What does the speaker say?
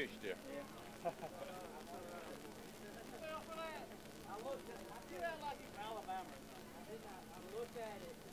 fish there. I looked at it. I did that like in Alabama or something. I looked at it.